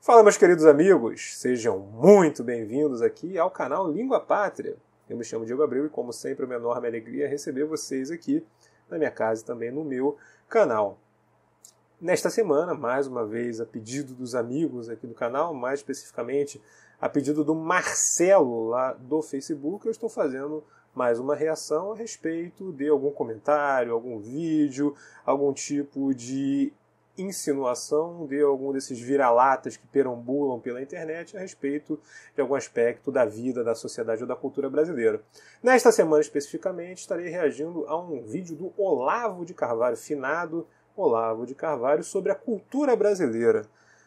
Fala, meus queridos amigos, sejam muito bem-vindos aqui ao canal Língua Pátria. Eu me chamo Diego Abreu e, como sempre, é uma enorme alegria receber vocês aqui na minha casa e também no meu canal. Nesta semana, mais uma vez, a pedido dos amigos aqui do canal, mais especificamente a pedido do Marcelo lá do Facebook, eu estou fazendo mais uma reação a respeito de algum comentário, algum vídeo, algum tipo de insinuação de algum desses vira-latas que perambulam pela internet a respeito de algum aspecto da vida, da sociedade ou da cultura brasileira. Nesta semana especificamente estarei reagindo a um vídeo do Olavo de Carvalho, finado Olavo de Carvalho, sobre a cultura brasileira.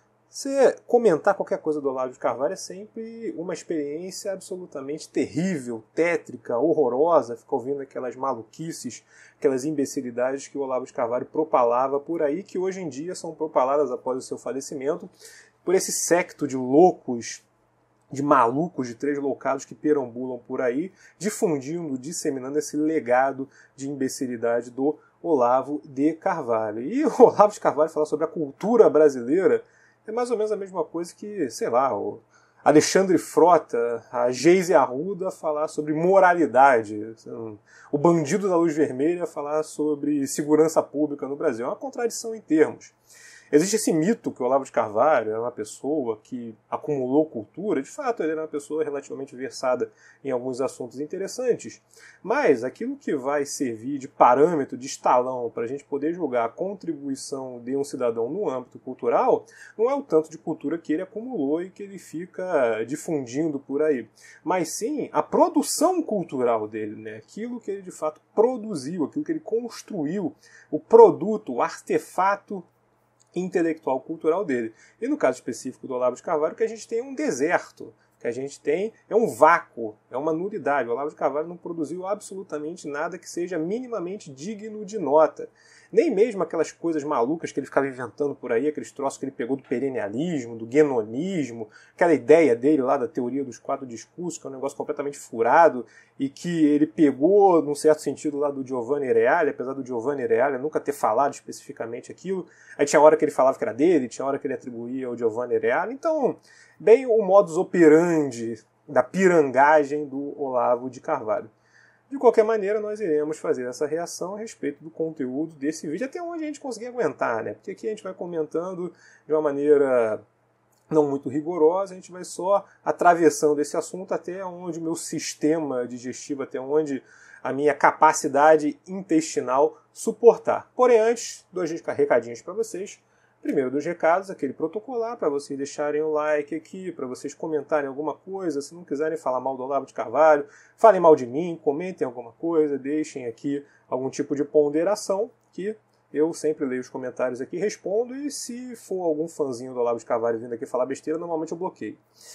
Você comentar qualquer coisa do Olavo de Carvalho é sempre uma experiência absolutamente terrível, tétrica, horrorosa, ficar ouvindo aquelas maluquices, aquelas imbecilidades que o Olavo de Carvalho propalava por aí, que hoje em dia são propaladas após o seu falecimento, por esse séquito de loucos, de malucos, de três loucados que perambulam por aí, difundindo, disseminando esse legado de imbecilidade do Olavo de Carvalho. E o Olavo de Carvalho falar sobre a cultura brasileira é mais ou menos a mesma coisa que, sei lá, o Alexandre Frota, a Geise Arruda falar sobre moralidade, o bandido da luz vermelha falar sobre segurança pública no Brasil. É uma contradição em termos. Existe esse mito que o Olavo de Carvalho era uma pessoa que acumulou cultura. De fato, ele era uma pessoa relativamente versada em alguns assuntos interessantes. Mas aquilo que vai servir de parâmetro, de estalão, para a gente poder julgar a contribuição de um cidadão no âmbito cultural, não é o tanto de cultura que ele acumulou e que ele fica difundindo por aí. Mas sim a produção cultural dele, né? Aquilo que ele de fato produziu, aquilo que ele construiu, o produto, o artefato intelectual cultural dele. E no caso específico do Olavo de Carvalho, que a gente tem é um deserto, que a gente tem é um vácuo, é uma nulidade. O Olavo de Carvalho não produziu absolutamente nada que seja minimamente digno de nota. Nem mesmo aquelas coisas malucas que ele ficava inventando por aí, aqueles troços que ele pegou do perennialismo, do guenonismo, aquela ideia dele lá da teoria dos 4 discursos, que é um negócio completamente furado, e que ele pegou, num certo sentido, lá do Giovanni Reale, apesar do Giovanni Reale nunca ter falado especificamente aquilo. Aí tinha hora que ele falava que era dele, tinha hora que ele atribuía ao Giovanni Reale. Então, bem o modus operandi da pirangagem do Olavo de Carvalho. De qualquer maneira, nós iremos fazer essa reação a respeito do conteúdo desse vídeo, até onde a gente conseguir aguentar, né? Porque aqui a gente vai comentando de uma maneira não muito rigorosa, a gente vai só atravessando esse assunto até onde o meu sistema digestivo, até onde a minha capacidade intestinal suportar. Porém, antes, 2 recadinhos para vocês. Primeiro dos recados, aquele protocolar, para vocês deixarem o like aqui, para vocês comentarem alguma coisa. Se não quiserem falar mal do Olavo de Carvalho, falem mal de mim, comentem alguma coisa, deixem aqui algum tipo de ponderação, que eu sempre leio os comentários aqui, respondo, e se for algum fãzinho do Olavo de Carvalho vindo aqui falar besteira, normalmente eu bloqueio.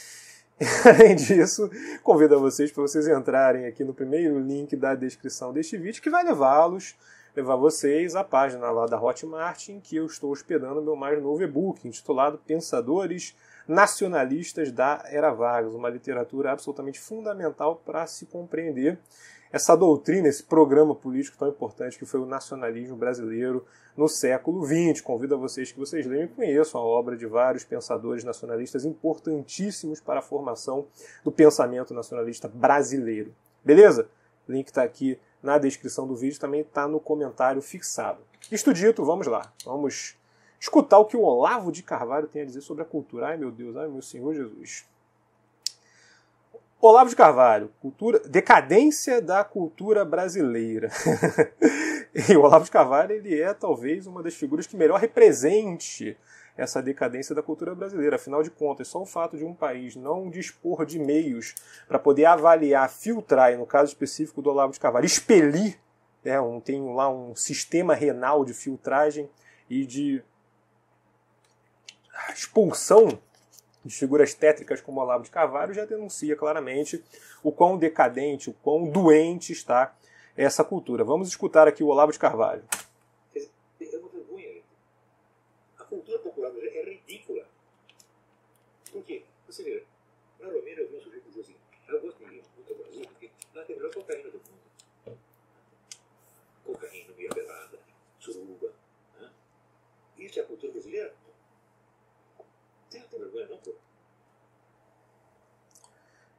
Além disso, convido a vocês para vocês entrarem aqui no primeiro link da descrição deste vídeo, que vai levar vocês à página lá da Hotmart, em que eu estou hospedando meu mais novo e-book, intitulado Pensadores Nacionalistas da Era Vargas, uma literatura absolutamente fundamental para se compreender essa doutrina, esse programa político tão importante que foi o nacionalismo brasileiro no século XX. Convido a vocês que vocês leiam e conheçam a obra de vários pensadores nacionalistas importantíssimos para a formação do pensamento nacionalista brasileiro. Beleza? O link está aqui na descrição do vídeo, também está no comentário fixado. Isto dito, vamos lá. Vamos escutar o que o Olavo de Carvalho tem a dizer sobre a cultura. Ai, meu Deus, ai, meu Senhor Jesus. Olavo de Carvalho, decadência da cultura brasileira. E o Olavo de Carvalho, ele é talvez uma das figuras que melhor represente essa decadência da cultura brasileira. Afinal de contas, só o fato de um país não dispor de meios para poder avaliar, filtrar, e no caso específico do Olavo de Carvalho, expelir, né, tem lá um sistema renal de filtragem e de expulsão de figuras tétricas como o Olavo de Carvalho, já denuncia claramente o quão decadente, o quão doente está essa cultura. Vamos escutar aqui o Olavo de Carvalho. A cultura popular é ridícula. Por quê? Você vê, na Romênia eu vi um sujeito que diz assim: eu gosto de muito do Brasil porque lá tem a melhor cocaína do mundo. Cocaína, meia pelada, suruba. Né? Isso é a cultura brasileira? Você não tem vergonha, não?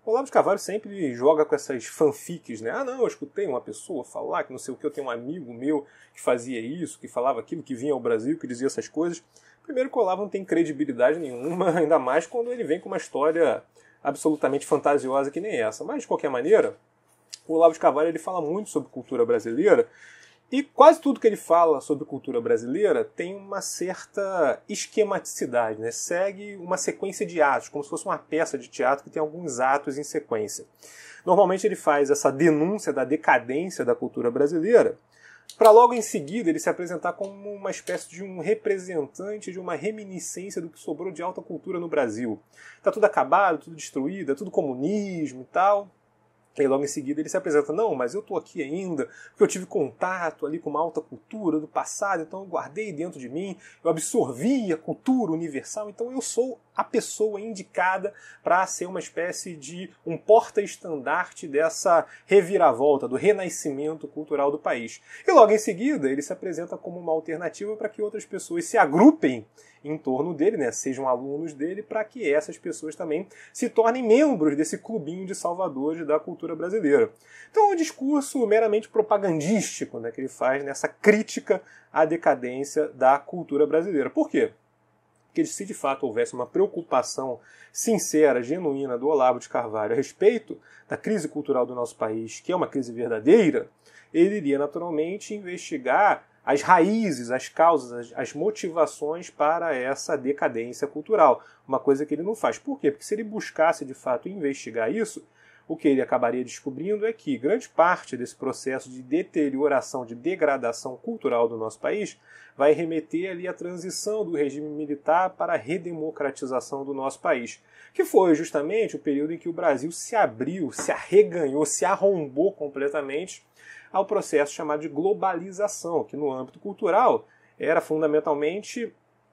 O Olavo de Carvalho sempre joga com essas fanfics, né? Ah, não, eu escutei uma pessoa falar que não sei o que, eu tenho um amigo meu que fazia isso, que falava aquilo, que vinha ao Brasil, que dizia essas coisas. Primeiro que o Olavo não tem credibilidade nenhuma, ainda mais quando ele vem com uma história absolutamente fantasiosa que nem essa. Mas, de qualquer maneira, o Olavo de Carvalho ele fala muito sobre cultura brasileira, e quase tudo que ele fala sobre cultura brasileira tem uma certa esquematicidade, né? Segue uma sequência de atos, como se fosse uma peça de teatro que tem alguns atos em sequência. Normalmente ele faz essa denúncia da decadência da cultura brasileira, para logo em seguida ele se apresentar como uma espécie de um representante de uma reminiscência do que sobrou de alta cultura no Brasil. Está tudo acabado, tudo destruído, é tudo comunismo e tal. E logo em seguida ele se apresenta, não, mas eu estou aqui ainda, porque eu tive contato ali com uma alta cultura do passado, então eu guardei dentro de mim, eu absorvi a cultura universal, então eu sou a pessoa indicada para ser uma espécie de um porta-estandarte dessa reviravolta, do renascimento cultural do país. E logo em seguida ele se apresenta como uma alternativa para que outras pessoas se agrupem em torno dele, né, sejam alunos dele, para que essas pessoas também se tornem membros desse clubinho de salvadores da cultura brasileira. Então é um discurso meramente propagandístico, né, que ele faz nessa crítica à decadência da cultura brasileira. Por quê? Porque se de fato houvesse uma preocupação sincera, genuína do Olavo de Carvalho a respeito da crise cultural do nosso país, que é uma crise verdadeira, ele iria naturalmente investigar as raízes, as causas, as motivações para essa decadência cultural. Uma coisa que ele não faz. Por quê? Porque se ele buscasse, de fato, investigar isso, o que ele acabaria descobrindo é que grande parte desse processo de deterioração, de degradação cultural do nosso país vai remeter ali à transição do regime militar para a redemocratização do nosso país, que foi justamente o período em que o Brasil se abriu, se arreganhou, se arrombou completamente ao processo chamado de globalização, que no âmbito cultural era fundamentalmente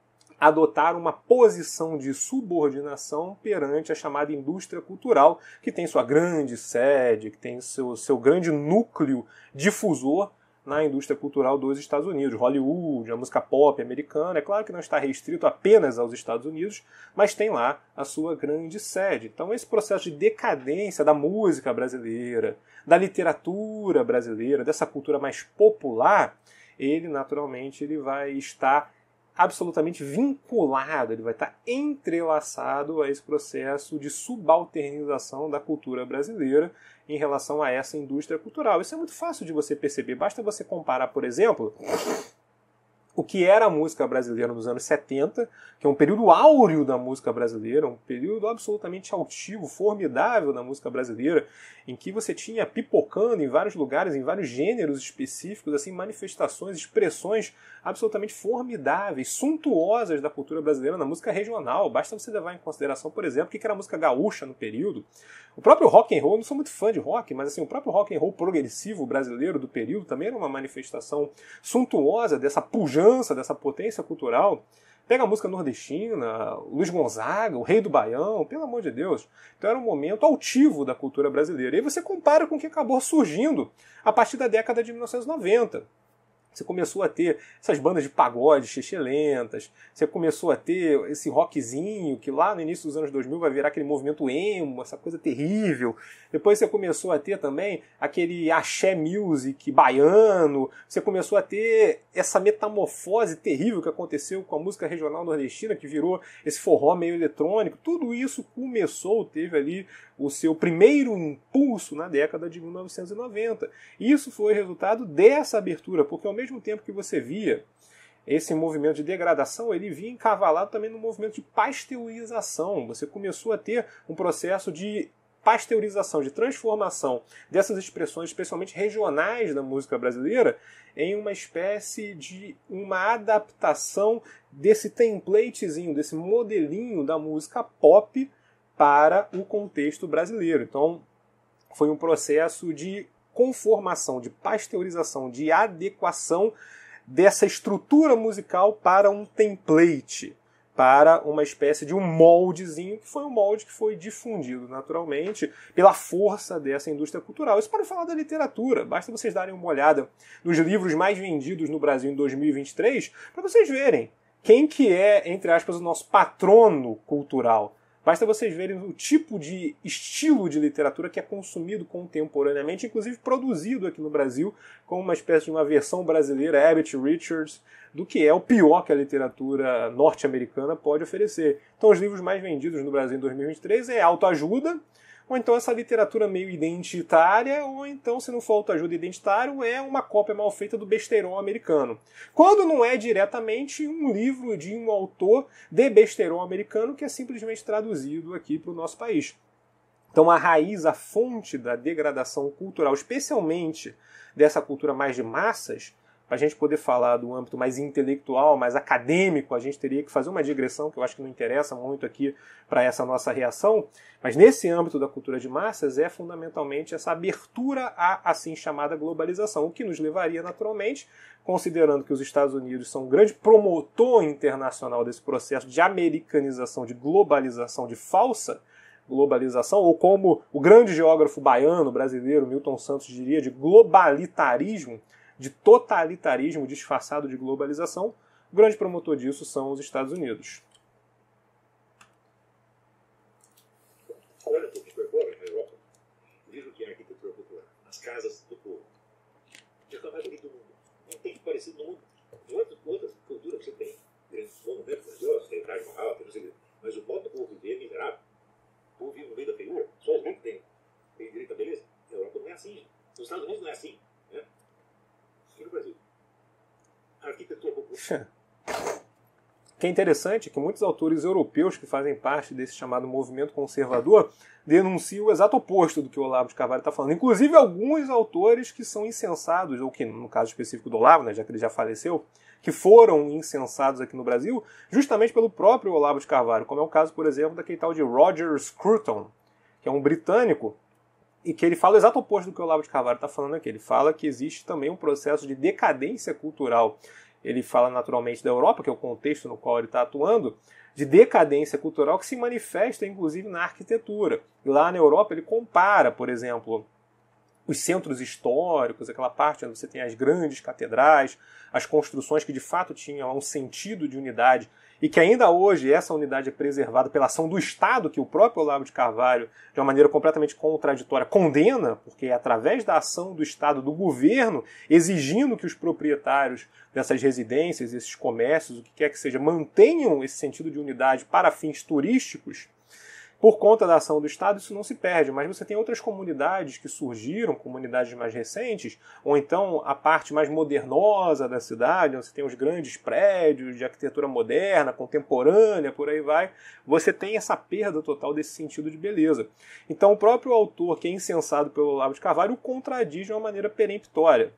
adotar uma posição de subordinação perante a chamada indústria cultural, que tem sua grande sede, que tem seu grande núcleo difusor na indústria cultural dos Estados Unidos, Hollywood, a música pop americana. É claro que não está restrito apenas aos Estados Unidos, mas tem lá a sua grande sede. Então esse processo de decadência da música brasileira, da literatura brasileira, dessa cultura mais popular, ele naturalmente ele vai estar absolutamente vinculado, ele vai estar entrelaçado a esse processo de subalternização da cultura brasileira em relação a essa indústria cultural. Isso é muito fácil de você perceber. Basta você comparar, por exemplo, o que era a música brasileira nos anos 70, que é um período áureo da música brasileira, um período absolutamente altivo, formidável da música brasileira, em que você tinha pipocando em vários lugares, em vários gêneros específicos, assim, manifestações, expressões absolutamente formidáveis, suntuosas da cultura brasileira na música regional. Basta você levar em consideração, por exemplo, o que era a música gaúcha no período. O próprio rock and roll, eu não sou muito fã de rock, mas assim, o próprio rock and roll progressivo brasileiro do período também era uma manifestação suntuosa dessa pujança, dessa potência cultural. Pega a música nordestina, Luiz Gonzaga, o Rei do Baião, pelo amor de Deus. Então era um momento altivo da cultura brasileira. E aí você compara com o que acabou surgindo a partir da década de 1990. Você começou a ter essas bandas de pagode xixelentas, você começou a ter esse rockzinho que lá no início dos anos 2000 vai virar aquele movimento emo, essa coisa terrível. Depois você começou a ter também aquele axé music baiano, você começou a ter essa metamorfose terrível que aconteceu com a música regional nordestina, que virou esse forró meio eletrônico. Tudo isso começou, teve ali o seu primeiro impulso na década de 1990. E isso foi resultado dessa abertura, porque ao mesmo tempo que você via esse movimento de degradação, ele vinha encavalado também no movimento de pasteurização. Você começou a ter um processo de pasteurização, de transformação dessas expressões, especialmente regionais da música brasileira, em uma espécie de uma adaptação desse templatezinho, desse modelinho da música pop para o contexto brasileiro. Então, foi um processo de conformação, de pasteurização, de adequação dessa estrutura musical para um template, para uma espécie de um moldezinho, que foi um molde que foi difundido naturalmente pela força dessa indústria cultural. Isso pode falar da literatura, basta vocês darem uma olhada nos livros mais vendidos no Brasil em 2023, para vocês verem quem que é, entre aspas, o nosso patrono cultural. Basta vocês verem o tipo de estilo de literatura que é consumido contemporaneamente, inclusive produzido aqui no Brasil, como uma espécie de uma versão brasileira, Abbott Richards, do que é o pior que a literatura norte-americana pode oferecer. Então os livros mais vendidos no Brasil em 2023 é autoajuda, ou então essa literatura meio identitária, ou então, se não for autoajuda identitário, é uma cópia mal feita do besteirol americano. Quando não é diretamente um livro de um autor de besteirol americano que é simplesmente traduzido aqui para o nosso país. Então a raiz, a fonte da degradação cultural, especialmente dessa cultura mais de massas, para a gente poder falar do âmbito mais intelectual, mais acadêmico, a gente teria que fazer uma digressão que eu acho que não interessa muito aqui para essa nossa reação, mas nesse âmbito da cultura de massas é fundamentalmente essa abertura à assim chamada globalização, o que nos levaria naturalmente, considerando que os Estados Unidos são um grande promotor internacional desse processo de americanização, de globalização, de falsa globalização, ou como o grande geógrafo baiano, brasileiro, Milton Santos diria, de globalitarismo, de totalitarismo disfarçado de globalização, o grande promotor disso são os Estados Unidos. Olha um pouquinho por fora, na Europa, vejo que é arquitetura popular, as casas do povo. Já está mais bonito do mundo. Não tem parecido no mundo. Em outras culturas você tem grandes monumentos grandiosos, tem o Taj Mahal, tem não sei o quê. Mas o modo do povo viver é miserável. O povo vive no meio da feiura. Só os ricos têm direito à beleza. Na Europa não é assim. Nos Estados Unidos não é assim. Né? E no Brasil? A arquitetura popular. O que é interessante é que muitos autores europeus que fazem parte desse chamado movimento conservador denunciam o exato oposto do que o Olavo de Carvalho está falando. Inclusive alguns autores que são insensados, ou que no caso específico do Olavo, né, já que ele já faleceu, que foram insensados aqui no Brasil, justamente pelo próprio Olavo de Carvalho, como é o caso, por exemplo, daquele tal de Roger Scruton, que é um britânico, e que ele fala o exato oposto do que o Olavo de Carvalho está falando aqui. Ele fala que existe também um processo de decadência cultural. Ele fala naturalmente da Europa, que é o contexto no qual ele está atuando, de decadência cultural que se manifesta inclusive na arquitetura. E lá na Europa ele compara, por exemplo, os centros históricos, aquela parte onde você tem as grandes catedrais, as construções que de fato tinham um sentido de unidade e que ainda hoje essa unidade é preservada pela ação do Estado, que o próprio Olavo de Carvalho, de uma maneira completamente contraditória, condena, porque é através da ação do Estado, do governo, exigindo que os proprietários dessas residências, esses comércios, o que quer que seja, mantenham esse sentido de unidade para fins turísticos. Por conta da ação do Estado, isso não se perde, mas você tem outras comunidades que surgiram, comunidades mais recentes, ou então a parte mais modernosa da cidade, onde você tem os grandes prédios de arquitetura moderna, contemporânea, por aí vai, você tem essa perda total desse sentido de beleza. Então o próprio autor, que é incensado pelo Olavo de Carvalho, o contradiz de uma maneira peremptória.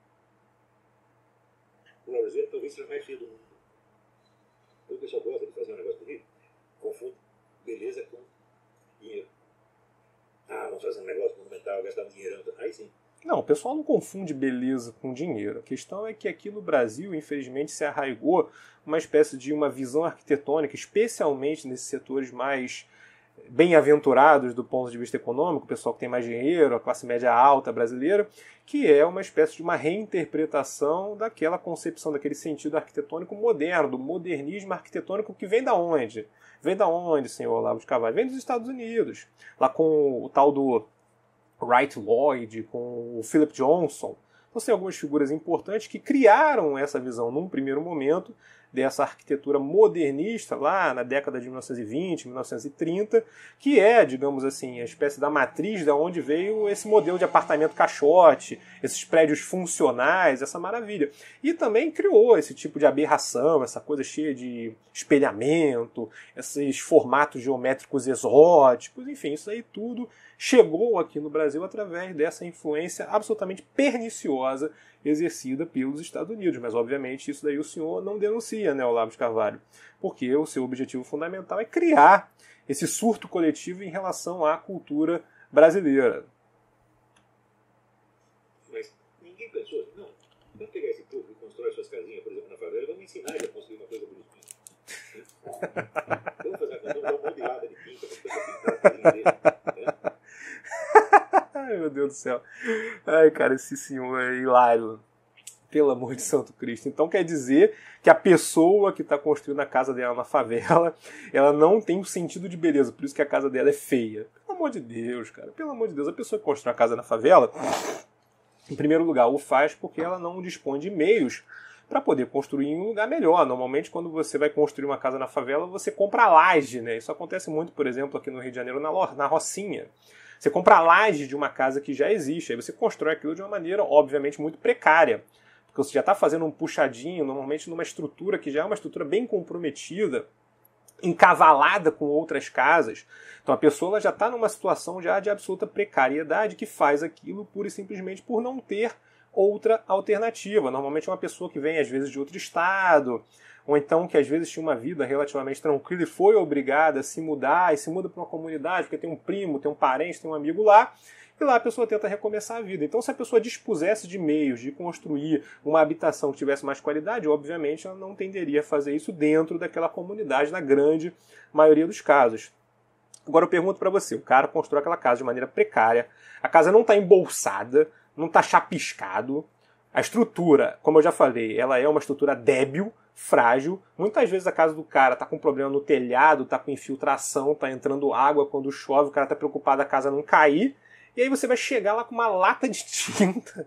O Laureano talvez seja mais feio do mundo. O pessoal gosta de fazer um negócio bonito, confunde beleza com dinheiro. Ah, vamos fazer um negócio monumental, gastar um dinheirão. Aí sim. Não, o pessoal não confunde beleza com dinheiro. A questão é que aqui no Brasil, infelizmente, se arraigou uma espécie de uma visão arquitetônica, especialmente nesses setores mais bem-aventurados do ponto de vista econômico, o pessoal que tem mais dinheiro, a classe média alta brasileira, que é uma espécie de uma reinterpretação daquela concepção, daquele sentido arquitetônico moderno, do modernismo arquitetônico que vem da onde? Vem da onde, senhor Olavo de Carvalho? Vem dos Estados Unidos, lá com o tal do Wright Lloyd, com o Philip Johnson. Então, tem algumas figuras importantes que criaram essa visão num primeiro momento dessa arquitetura modernista lá na década de 1920, 1930, que é, digamos assim, a espécie da matriz da onde veio esse modelo de apartamento caixote, esses prédios funcionais, essa maravilha. E também criou esse tipo de aberração, essa coisa cheia de espelhamento, esses formatos geométricos exóticos, enfim, isso aí tudo chegou aqui no Brasil através dessa influência absolutamente perniciosa exercida pelos Estados Unidos. Mas, obviamente, isso daí o senhor não denuncia, né, Olavo de Carvalho? Porque o seu objetivo fundamental é criar esse surto coletivo em relação à cultura brasileira. Mas ninguém pensou assim, não, vamos pegar esse povo que constrói suas casinhas, por exemplo, na favela, vamos ensinar ele a construir uma coisa bonitinha. Vamos fazer uma modelada de pinta para poder pintar a casinha dele. Né? Ai, meu Deus do céu. Ai, cara, esse senhor é hilário. Pelo amor de Santo Cristo. Então quer dizer que a pessoa que está construindo a casa dela na favela, ela não tem o sentido de beleza, por isso que a casa dela é feia. Pelo amor de Deus, cara. Pelo amor de Deus. A pessoa que constrói a casa na favela, em primeiro lugar, o faz porque ela não dispõe de meios para poder construir em um lugar melhor. Normalmente, quando você vai construir uma casa na favela, você compra laje, né? Isso acontece muito, por exemplo, aqui no Rio de Janeiro, na Rocinha. Você compra a laje de uma casa que já existe, aí você constrói aquilo de uma maneira, obviamente, muito precária. Porque você já está fazendo um puxadinho, normalmente numa estrutura que já é uma estrutura bem comprometida, encavalada com outras casas. Então a pessoa ela já está numa situação já de absoluta precariedade que faz aquilo pura e simplesmente por não ter outra alternativa. Normalmente é uma pessoa que vem às vezes de outro estado, ou então que às vezes tinha uma vida relativamente tranquila e foi obrigada a se mudar, e se muda para uma comunidade porque tem um primo, tem um parente, tem um amigo lá, e lá a pessoa tenta recomeçar a vida. Então se a pessoa dispusesse de meios de construir uma habitação que tivesse mais qualidade, obviamente ela não tenderia a fazer isso dentro daquela comunidade, na grande maioria dos casos. Agora eu pergunto para você, o cara constrói aquela casa de maneira precária, a casa não está embolsada, não está chapiscado, a estrutura, como eu já falei, ela é uma estrutura débil, frágil. Muitas vezes a casa do cara está com problema no telhado, está com infiltração, está entrando água quando chove, o cara está preocupado a casa não cair, e aí você vai chegar lá com uma lata de tinta,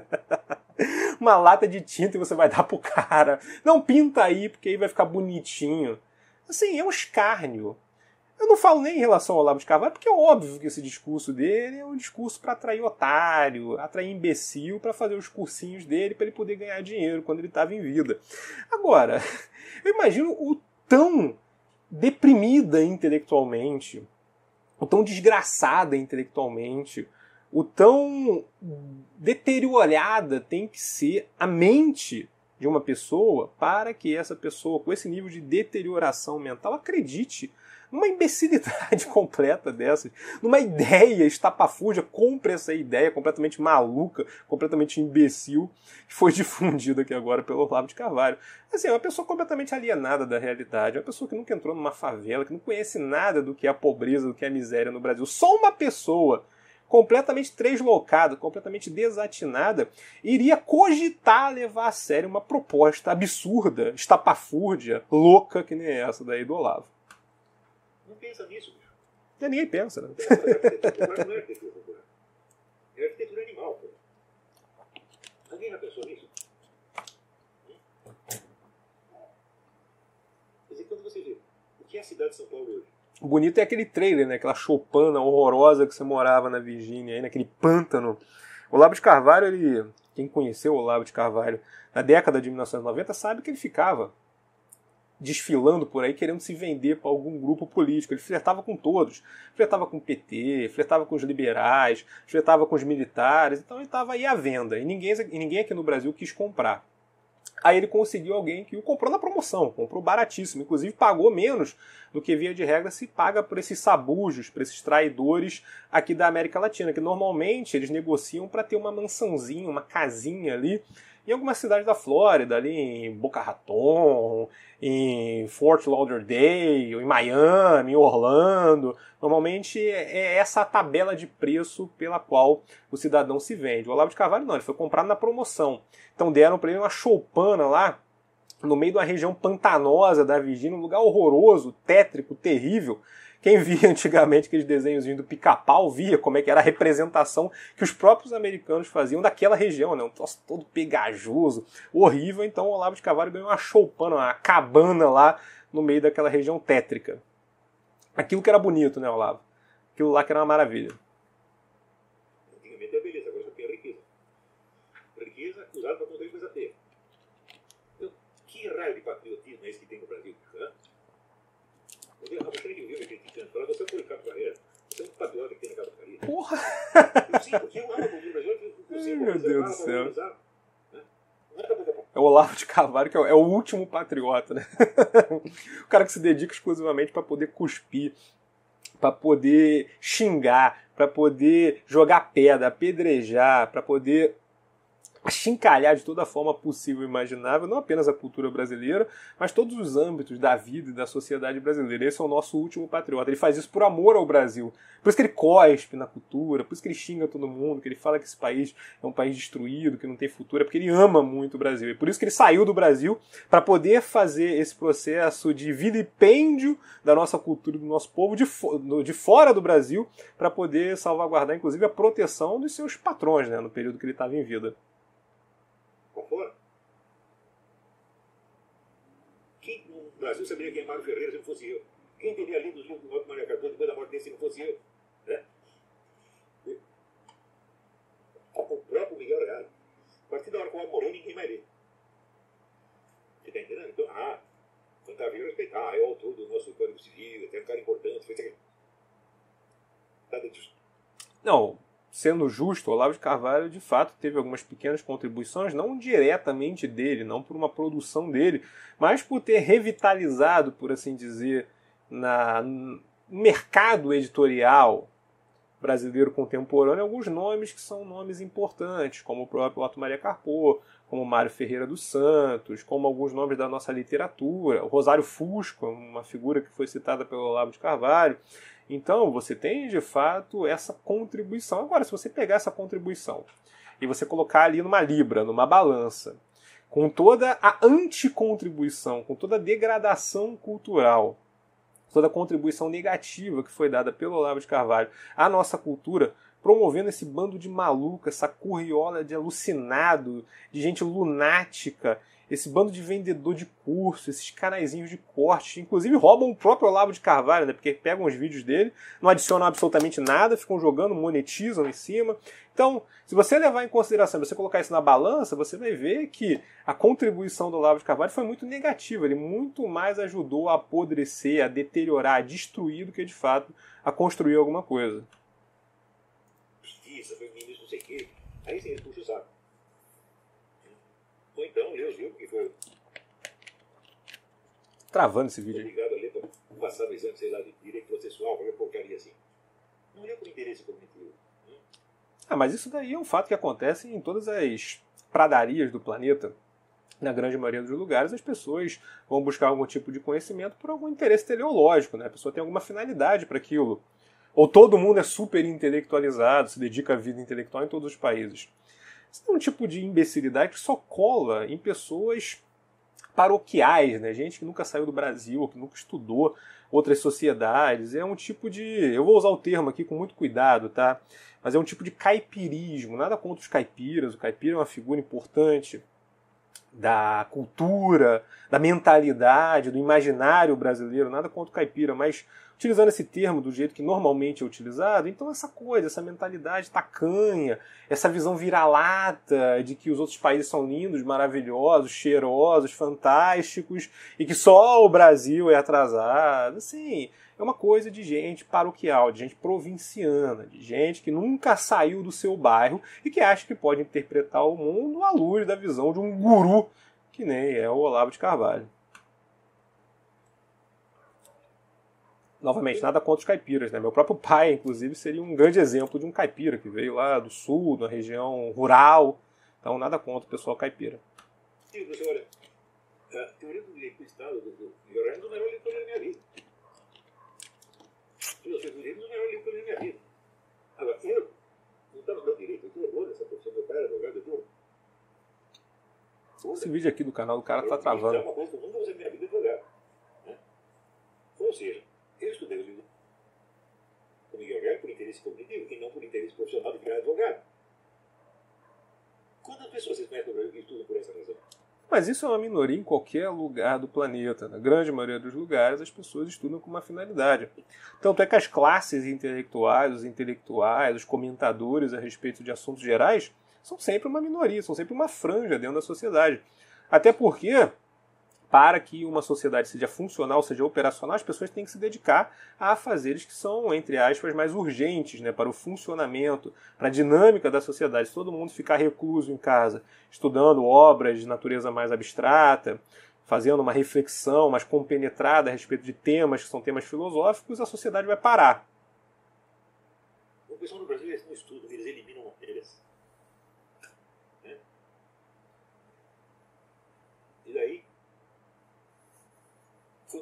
uma lata de tinta e você vai dar pro cara, não, pinta aí, porque aí vai ficar bonitinho. Assim, é um escárnio. Eu não falo nem em relação ao Olavo de Carvalho, porque é óbvio que esse discurso dele é um discurso para atrair otário, atrair imbecil, para fazer os cursinhos dele, para ele poder ganhar dinheiro quando ele estava em vida. Agora, eu imagino o tão deprimida intelectualmente, o tão desgraçada intelectualmente, o tão deteriorada tem que ser a mente de uma pessoa para que essa pessoa, com esse nível de deterioração mental, acredite numa imbecilidade completa dessas, numa ideia estapafúrdia, compre essa ideia completamente maluca, completamente imbecil, que foi difundida aqui agora pelo Olavo de Carvalho. Assim, é uma pessoa completamente alienada da realidade, é uma pessoa que nunca entrou numa favela, que não conhece nada do que é a pobreza, do que é a miséria no Brasil. Só uma pessoa completamente translocada, completamente desatinada, iria cogitar levar a sério uma proposta absurda, estapafúrdia, louca que nem essa daí do Olavo. Não pensa nisso, bicho. Ninguém pensa, né? Não é arquitetura popular. É arquitetura animal, pô. Alguém já pensou nisso? Quer dizer, quando você vê o que é a cidade de São Paulo hoje? O bonito é aquele trailer, né? Aquela choupana horrorosa que você morava na Virgínia, aí naquele pântano. O Olavo de Carvalho, quem conheceu o Olavo de Carvalho na década de 1990 sabe que ele ficava desfilando por aí, querendo se vender para algum grupo político. Ele flertava com todos. Flertava com o PT, flertava com os liberais, flertava com os militares. Então ele estava aí à venda. E ninguém aqui no Brasil quis comprar. Aí ele conseguiu alguém que o comprou na promoção, comprou baratíssimo, inclusive pagou menos do que via de regra se paga por esses sabujos, por esses traidores aqui da América Latina, que normalmente eles negociam para ter uma mansãozinha, uma casinha ali, em alguma cidade da Flórida, ali em Boca Raton, em Fort Lauderdale, em Miami, em Orlando. Normalmente é essa a tabela de preço pela qual o cidadão se vende. O Olavo de Carvalho não, ele foi comprado na promoção. Então deram para ele uma choupana lá, no meio de uma região pantanosa da Virgínia, um lugar horroroso, tétrico, terrível. Quem via antigamente aqueles desenhozinhos do Pica-Pau, via como é que era a representação que os próprios americanos faziam daquela região, né? Um troço todo pegajoso, horrível. Então o Olavo de Carvalho ganhou uma choupana, uma cabana lá no meio daquela região tétrica. Aquilo que era bonito, né, Olavo? Aquilo lá que era uma maravilha. Antigamente é beleza, agora só tem a riqueza. Riqueza usada para construir coisa feia. Então, que raio de patriotismo é esse que tem no Brasil? Né? A você nem viu me criticando, fala, você foi Ricardo Carreira, você é um patriota que tem Ricardo Carreira. Porra! Sim, porque eu amo a cultura brasileira. Meu Deus do céu. É o Olavo de Carvalho, que é o último patriota, né? O cara que se dedica exclusivamente para poder cuspir, para poder xingar, para poder jogar pedra, apedrejar, para poder achincalhar de toda forma possível e imaginável, não apenas a cultura brasileira, mas todos os âmbitos da vida e da sociedade brasileira. Esse é o nosso último patriota. Ele faz isso por amor ao Brasil. Por isso que ele cospe na cultura, por isso que ele xinga todo mundo, que ele fala que esse país é um país destruído, que não tem futuro, é porque ele ama muito o Brasil. E por isso que ele saiu do Brasil para poder fazer esse processo de vilipêndio da nossa cultura, do nosso povo de fora do Brasil, para poder salvaguardar, inclusive, a proteção dos seus patrões, né, no período que ele estava em vida. Fora. Quem no Brasil saberia quem é Mário Ferreira se não fosse eu? Quem teria lido os livros do Otto Maria Cardoso depois da morte dele se não fosse eu? Né? O próprio Miguel Real. A partir da hora que o homem morreu, ninguém mais lê. Você está entendendo? Então, quando está vivo, respeitar. É o autor do nosso Código Civil, é um cara importante. Fez aquilo. Tá dentro disso. Não. Sendo justo, Olavo de Carvalho, de fato, teve algumas pequenas contribuições, não diretamente dele, não por uma produção dele, mas por ter revitalizado, por assim dizer, no mercado editorial brasileiro contemporâneo, alguns nomes que são nomes importantes, como o próprio Otto Maria Carpo, como Mário Ferreira dos Santos, como alguns nomes da nossa literatura, o Rosário Fusco, uma figura que foi citada pelo Olavo de Carvalho. Então, você tem, de fato, essa contribuição. Agora, se você pegar essa contribuição e você colocar ali numa libra, numa balança, com toda a anticontribuição, com toda a degradação cultural, toda a contribuição negativa que foi dada pelo Olavo de Carvalho à nossa cultura, promovendo esse bando de maluco, essa curriola de alucinado, de gente lunática, esse bando de vendedor de curso, esses canaizinhos de corte, inclusive roubam o próprio Olavo de Carvalho, né? Porque pegam os vídeos dele, não adicionam absolutamente nada, ficam jogando, monetizam em cima. Então, se você levar em consideração, você colocar isso na balança, você vai ver que a contribuição do Olavo de Carvalho foi muito negativa. Ele muito mais ajudou a apodrecer, a deteriorar, a destruir do que, de fato, a construir alguma coisa. Justiça, feminismo, não sei o quê. Aí sim, ele puxa o saco. Ou então, lê os livros que foi travando esse vídeo aí. obrigado a ler para passar no exame, sei lá, de direito processual, qualquer porcaria assim. Não lê por interesse cognitivo. Mas isso daí é um fato que acontece em todas as pradarias do planeta. Na grande maioria dos lugares, as pessoas vão buscar algum tipo de conhecimento por algum interesse teleológico, né? A pessoa tem alguma finalidade para aquilo. Ou todo mundo é super intelectualizado, se dedica à vida intelectual em todos os países. Isso é um tipo de imbecilidade que só cola em pessoas paroquiais, né? Gente que nunca saiu do Brasil, que nunca estudou outras sociedades. É um tipo de... Eu vou usar o termo aqui com muito cuidado, tá? Mas é um tipo de caipirismo. Nada contra os caipiras. O caipira é uma figura importante da cultura, da mentalidade, do imaginário brasileiro. Nada contra o caipira, mas utilizando esse termo do jeito que normalmente é utilizado, então essa coisa, essa mentalidade tacanha, essa visão vira-lata de que os outros países são lindos, maravilhosos, cheirosos, fantásticos e que só o Brasil é atrasado, assim, é uma coisa de gente paroquial, de gente provinciana, de gente que nunca saiu do seu bairro e que acha que pode interpretar o mundo à luz da visão de um guru que nem é o Olavo de Carvalho. Novamente, nada contra os caipiras, né? Meu próprio pai, inclusive, seria um grande exemplo de um caipira que veio lá do sul, da região rural. Então, nada contra o pessoal caipira. Sim, você olha, a teoria do direito do Estado, do Guilherme, não era o leitor da minha vida. Filosofia do direito não era o leitor da minha vida. Agora, eu não estava dando direito, eu tenho horror dessa profissão, meu pai era advogado, eu Esse vídeo aqui do canal do cara tá travando. É uma coisa que eu nunca usei na minha vida advogado. Né? Ou seja, eu estudei o livro com Miguel Real por interesse cognitivo e não por interesse profissional de virar advogado. Quantas pessoas vocês conhecem no Brasil que estudam por essa razão? Mas isso é uma minoria em qualquer lugar do planeta. Na grande maioria dos lugares, as pessoas estudam com uma finalidade. Tanto é que as classes intelectuais, os comentadores a respeito de assuntos gerais, são sempre uma minoria, são sempre uma franja dentro da sociedade. Até porque, para que uma sociedade seja funcional, seja operacional, as pessoas têm que se dedicar a afazeres que são, entre aspas, mais urgentes, né, para o funcionamento, para a dinâmica da sociedade. Se todo mundo ficar recluso em casa, estudando obras de natureza mais abstrata, fazendo uma reflexão mais compenetrada a respeito de temas que são temas filosóficos, a sociedade vai parar. O pessoal no Brasil, eles não estudam, eles eliminam matérias. Né?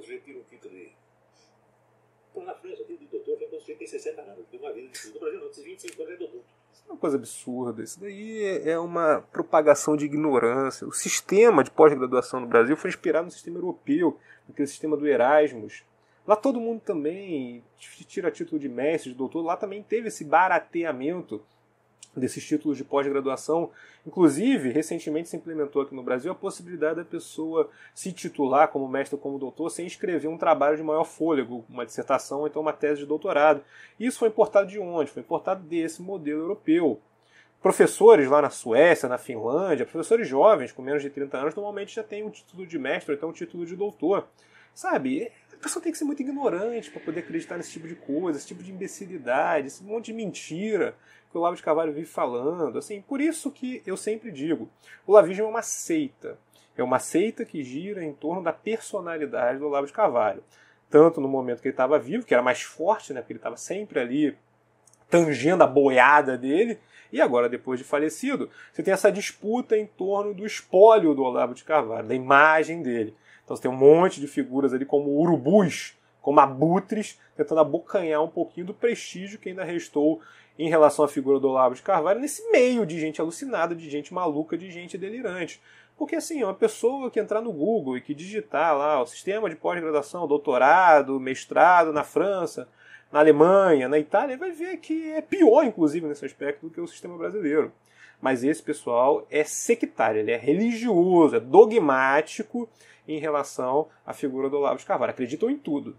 quando o sujeito tira um título de... Então, na França, o título de doutor foi quando o sujeito tem 60 anos, tem uma vida de estudo. No Brasil, não, esses 25 anos é doutor. Isso é uma coisa absurda. Isso daí é uma propagação de ignorância. O sistema de pós-graduação no Brasil foi inspirado no sistema europeu, naquele sistema do Erasmus. Lá todo mundo também tira título de mestre, de doutor. Lá também teve esse barateamento desses títulos de pós-graduação. Inclusive, recentemente se implementou aqui no Brasil a possibilidade da pessoa se titular como mestre ou como doutor sem escrever um trabalho de maior fôlego, uma dissertação ou então uma tese de doutorado. Isso foi importado de onde? Foi importado desse modelo europeu. Professores lá na Suécia, na Finlândia, professores jovens com menos de 30 anos, normalmente já têm um título de mestre ou então um título de doutor. Sabe? A pessoa tem que ser muito ignorante para poder acreditar nesse tipo de coisa, esse tipo de imbecilidade, esse monte de mentira que o Olavo de Carvalho vive falando. Assim, por isso que eu sempre digo, o olavismo é uma seita. É uma seita que gira em torno da personalidade do Olavo de Carvalho. Tanto no momento que ele estava vivo, que era mais forte, né, porque ele estava sempre ali tangendo a boiada dele, e agora, depois de falecido, você tem essa disputa em torno do espólio do Olavo de Carvalho, da imagem dele. Então você tem um monte de figuras ali como urubus, como abutres, tentando abocanhar um pouquinho do prestígio que ainda restou em relação à figura do Olavo de Carvalho, nesse meio de gente alucinada, de gente maluca, de gente delirante. Porque assim, uma pessoa que entrar no Google e que digitar lá o sistema de pós-graduação, doutorado, mestrado na França, na Alemanha, na Itália, vai ver que é pior, inclusive, nesse aspecto do que o sistema brasileiro. Mas esse pessoal é sectário, ele é religioso, é dogmático em relação à figura do Olavo de Carvalho. Acreditam em tudo.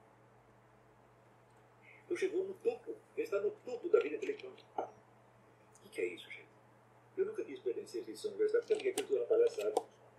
Então chegou no topo, ele está no topo da vida intelectual. O que é isso, gente? Eu nunca quis pertencer à instituição universitária, porque eu estou na palhaçada.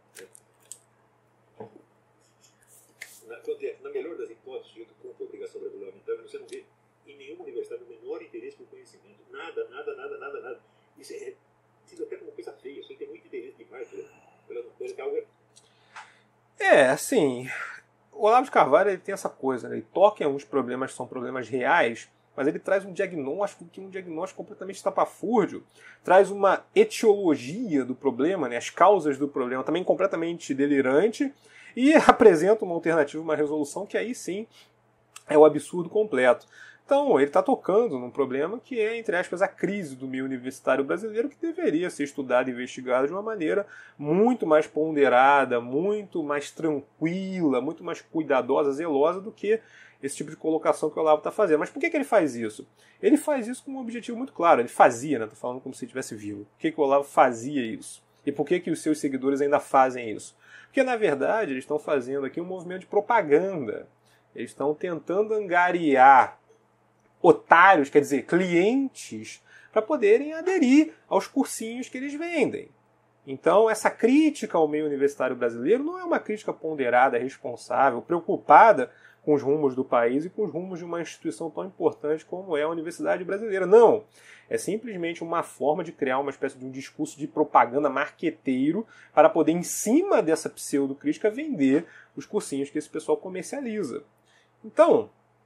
Na melhor das hipóteses, eu cumpro a obrigação regulamentar, você não vê em nenhuma universidade o menor interesse por conhecimento. Nada, nada, nada, nada, nada. Isso é tido até como coisa feia. Isso tem muito interesse demais pela coisa que é algo. Assim, o Olavo de Carvalho ele tem essa coisa, né? Ele toca em alguns problemas que são problemas reais, mas ele traz um diagnóstico completamente estapafúrdio, traz uma etiologia do problema, né? As causas do problema também completamente delirante, e apresenta uma alternativa, uma resolução que aí sim é o absurdo completo. Então, ele está tocando num problema que é, entre aspas, a crise do meio universitário brasileiro, que deveria ser estudado e investigado de uma maneira muito mais ponderada, muito mais tranquila, muito mais cuidadosa, zelosa do que esse tipo de colocação que o Olavo está fazendo. Mas por que ele faz isso? Ele faz isso com um objetivo muito claro. Ele fazia, né? Estou falando como se estivesse vivo. Por que o Olavo fazia isso? E por que os seus seguidores ainda fazem isso? Porque, na verdade, eles estão fazendo aqui um movimento de propaganda. Eles estão tentando angariar otários, quer dizer, clientes, para poderem aderir aos cursinhos que eles vendem. Então, essa crítica ao meio universitário brasileiro não é uma crítica ponderada, responsável, preocupada com os rumos do país e com os rumos de uma instituição tão importante como é a Universidade Brasileira. Não! É simplesmente uma forma de criar uma espécie de um discurso de propaganda marqueteiro para poder, em cima dessa pseudo-crítica, vender os cursinhos que esse pessoal comercializa. Então,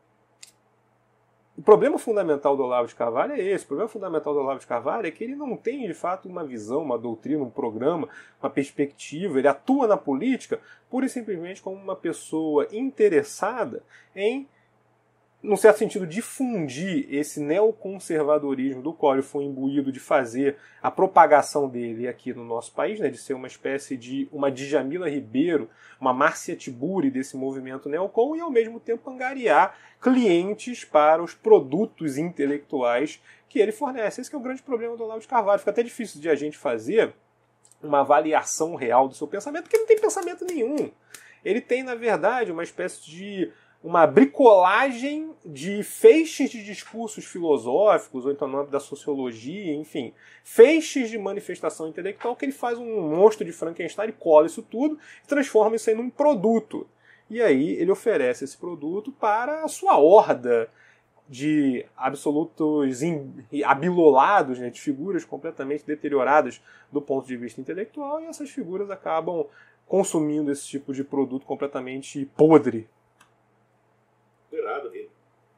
o problema fundamental do Olavo de Carvalho é esse. O problema fundamental do Olavo de Carvalho é que ele não tem, de fato, uma visão, uma doutrina, um programa, uma perspectiva. Ele atua na política pura e simplesmente como uma pessoa interessada em, num certo sentido, difundir esse neoconservadorismo do qual ele foi imbuído de fazer a propagação dele aqui no nosso país, né, de ser uma espécie de uma Djamila Ribeiro, uma Márcia Tiburi desse movimento neocon, e ao mesmo tempo angariar clientes para os produtos intelectuais que ele fornece. Esse que é o grande problema do Olavo de Carvalho. Fica até difícil de a gente fazer uma avaliação real do seu pensamento, porque ele não tem pensamento nenhum. Ele tem, na verdade, uma espécie de uma bricolagem de feixes de discursos filosóficos, ou então no âmbito da sociologia, enfim, feixes de manifestação intelectual que ele faz um monstro de Frankenstein e cola isso tudo e transforma isso aí num produto. E aí ele oferece esse produto para a sua horda de absolutos abilolados, né, de figuras completamente deterioradas do ponto de vista intelectual, e essas figuras acabam consumindo esse tipo de produto completamente podre. Errado mesmo.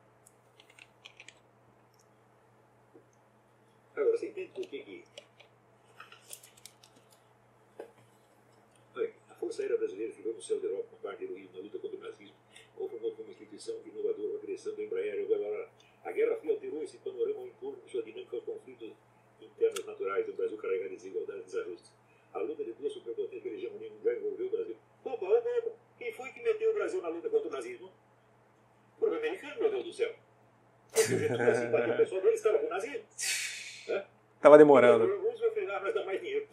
Agora, você entende por que a Força Força Aérea Brasileira ficou no céu da Europa com parte do Rio na luta contra o nazismo, ou formou como instituição inovadora a criação do Embraer. A Guerra Fria alterou esse panorama em torno de sua dinâmica aos conflitos internos naturais do Brasil carregado de desigualdades e desajustes. A luta de duas superpotências pela hegemonia mundial envolveu o Brasil. Opa, quem foi que meteu o Brasil na luta contra o nazismo? O problema americano, meu Deus do céu. Porque o Getúlio, assim, bateu o pessoal dele, estava com o nazismo. Tava demorando. O Roosevelt fez, nós dá mais dinheiro.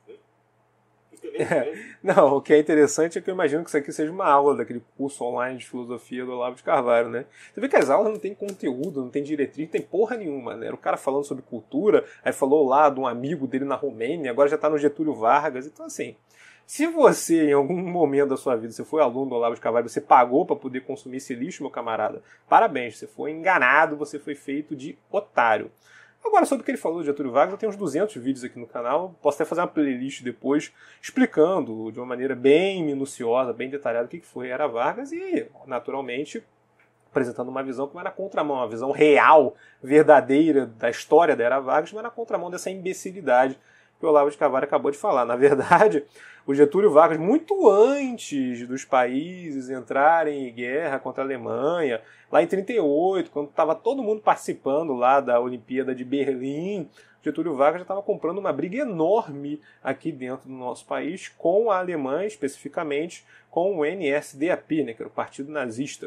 Não, o que é interessante é que eu imagino que isso aqui seja uma aula daquele curso online de filosofia do Olavo de Carvalho, né? Você vê que as aulas não tem conteúdo, não tem diretriz, não tem porra nenhuma, né? Era o cara falando sobre cultura, aí falou lá de um amigo dele na Romênia, agora já tá no Getúlio Vargas, então assim... Se você, em algum momento da sua vida, você foi aluno do Olavo de Carvalho, você pagou para poder consumir esse lixo, meu camarada, parabéns, você foi enganado, você foi feito de otário. Agora, sobre o que ele falou de Getúlio Vargas, eu tenho uns 200 vídeos aqui no canal, posso até fazer uma playlist depois, explicando de uma maneira bem minuciosa, bem detalhada o que foi Era Vargas e, naturalmente, apresentando uma visão que vai na contramão, uma visão real, verdadeira da história da Era Vargas, mas na contramão dessa imbecilidade que o Olavo de Carvalho acabou de falar. Na verdade, o Getúlio Vargas, muito antes dos países entrarem em guerra contra a Alemanha, lá em 1938, quando estava todo mundo participando lá da Olimpíada de Berlim, Getúlio Vargas já estava comprando uma briga enorme aqui dentro do nosso país com a Alemanha, especificamente com o NSDAP, né, que era o Partido Nazista.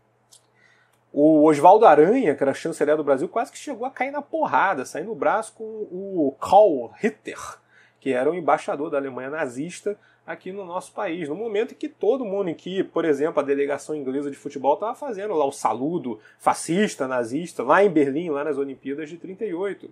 O Oswaldo Aranha, que era chanceler do Brasil, quase que chegou a cair na porrada, sair no braço com o Karl Ritter, que era o embaixador da Alemanha nazista aqui no nosso país. No momento em que todo mundo, em que, por exemplo, a delegação inglesa de futebol estava fazendo lá o saludo fascista, nazista, lá em Berlim, lá nas Olimpíadas de 1938.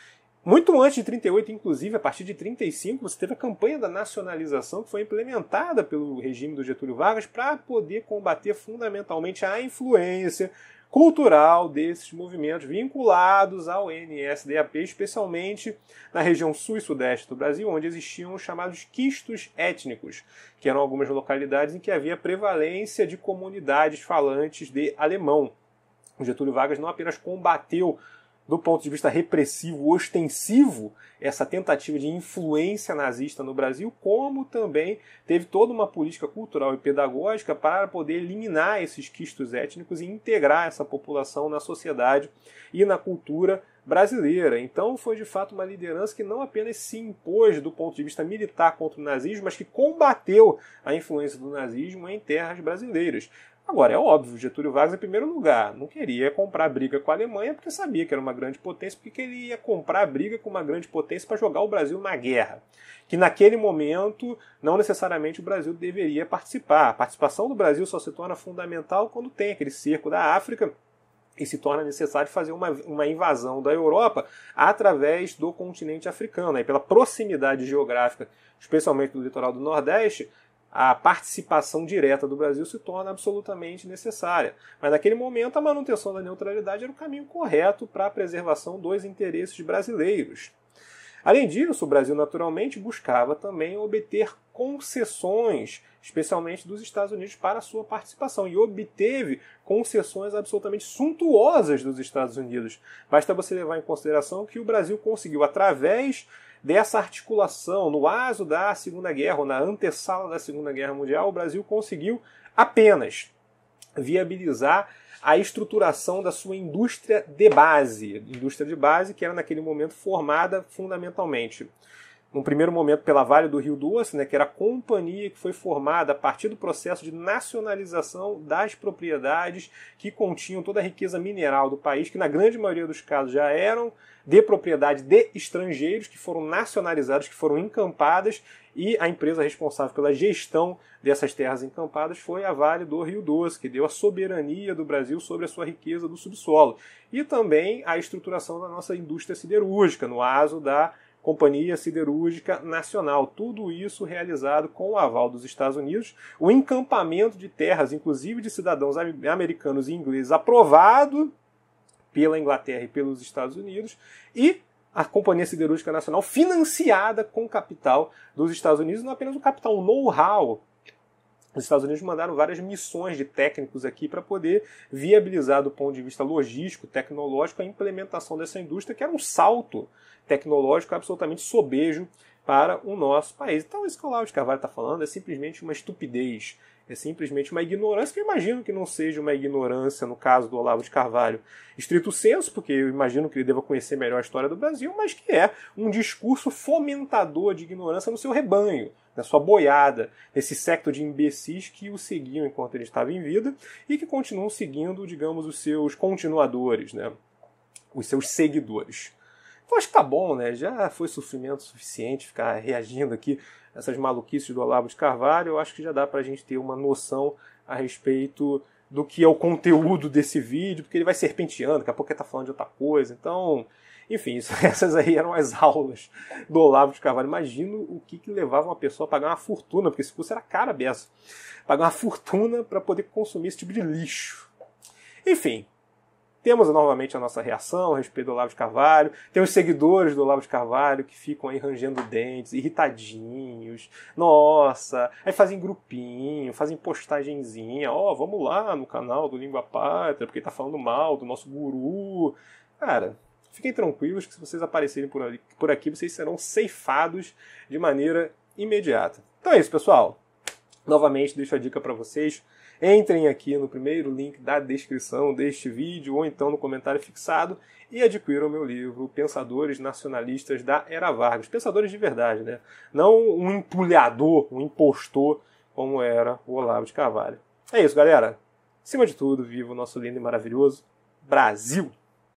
Muito antes de 1938, inclusive, a partir de 1935, você teve a campanha da nacionalização que foi implementada pelo regime do Getúlio Vargas para poder combater fundamentalmente a influência cultural desses movimentos vinculados ao NSDAP, especialmente na região sul e sudeste do Brasil, onde existiam os chamados quistos étnicos, que eram algumas localidades em que havia prevalência de comunidades falantes de alemão. O Getúlio Vargas não apenas combateu do ponto de vista repressivo, ostensivo, essa tentativa de influência nazista no Brasil, como também teve toda uma política cultural e pedagógica para poder eliminar esses quistos étnicos e integrar essa população na sociedade e na cultura brasileira. Então foi de fato uma liderança que não apenas se impôs do ponto de vista militar contra o nazismo, mas que combateu a influência do nazismo em terras brasileiras. Agora, é óbvio, Getúlio Vargas, em primeiro lugar, não queria comprar briga com a Alemanha porque sabia que era uma grande potência, porque ele ia comprar briga com uma grande potência para jogar o Brasil na guerra. Que naquele momento, não necessariamente o Brasil deveria participar. A participação do Brasil só se torna fundamental quando tem aquele cerco da África e se torna necessário fazer uma invasão da Europa através do continente africano. E pela proximidade geográfica, especialmente do litoral do Nordeste, a participação direta do Brasil se torna absolutamente necessária. Mas naquele momento a manutenção da neutralidade era o caminho correto para a preservação dos interesses brasileiros. Além disso, o Brasil naturalmente buscava também obter concessões, especialmente dos Estados Unidos, para a sua participação, e obteve concessões absolutamente suntuosas dos Estados Unidos. Basta você levar em consideração que o Brasil conseguiu, através dessa articulação, no aso da Segunda Guerra, ou na antessala da Segunda Guerra Mundial, o Brasil conseguiu apenas viabilizar a estruturação da sua indústria de base que era naquele momento formada fundamentalmente, num primeiro momento pela Vale do Rio Doce, né, que era a companhia que foi formada a partir do processo de nacionalização das propriedades que continham toda a riqueza mineral do país, que na grande maioria dos casos já eram de propriedade de estrangeiros, que foram nacionalizadas, que foram encampadas, e a empresa responsável pela gestão dessas terras encampadas foi a Vale do Rio Doce, que deu a soberania do Brasil sobre a sua riqueza do subsolo. E também a estruturação da nossa indústria siderúrgica, no aso da Companhia Siderúrgica Nacional. Tudo isso realizado com o aval dos Estados Unidos. O encampamento de terras, inclusive de cidadãos americanos e ingleses, aprovado pela Inglaterra e pelos Estados Unidos, e a Companhia Siderúrgica Nacional financiada com capital dos Estados Unidos, não apenas o capital, o know-how. Os Estados Unidos mandaram várias missões de técnicos aqui para poder viabilizar do ponto de vista logístico, tecnológico, a implementação dessa indústria, que era um salto tecnológico absolutamente sobejo para o nosso país. Então isso que o Olavo de Carvalho está falando é simplesmente uma estupidez, é simplesmente uma ignorância, que eu imagino que não seja uma ignorância, no caso do Olavo de Carvalho, estrito senso, porque eu imagino que ele deva conhecer melhor a história do Brasil, mas que é um discurso fomentador de ignorância no seu rebanho, na sua boiada, nesse séquito de imbecis que o seguiam enquanto ele estava em vida e que continuam seguindo, digamos, os seus continuadores, né? Os seus seguidores. Então acho que tá bom, né? Já foi sofrimento suficiente ficar reagindo aqui a essas maluquices do Olavo de Carvalho. Eu acho que já dá pra gente ter uma noção a respeito do que é o conteúdo desse vídeo, porque ele vai serpenteando, daqui a pouco ele tá falando de outra coisa. Então, enfim, essas aí eram as aulas do Olavo de Carvalho. Imagino o que levava uma pessoa a pagar uma fortuna, porque esse curso era caro a beça. Pagar uma fortuna para poder consumir esse tipo de lixo. Enfim. Temos novamente a nossa reação a respeito do Olavo de Carvalho. Tem os seguidores do Olavo de Carvalho que ficam aí rangendo dentes, irritadinhos. Nossa, aí fazem grupinho, fazem postagenzinha. Ó, vamos lá no canal do Língua Pátria, porque tá falando mal do nosso guru. Cara, fiquem tranquilos que se vocês aparecerem por aqui, vocês serão ceifados de maneira imediata. Então é isso, pessoal. Novamente, deixo a dica para vocês. Entrem aqui no primeiro link da descrição deste vídeo ou então no comentário fixado e adquiram o meu livro Pensadores Nacionalistas da Era Vargas. Pensadores de verdade, né? Não um empulhador, um impostor como era o Olavo de Carvalho. É isso, galera. Acima de tudo, viva o nosso lindo e maravilhoso Brasil!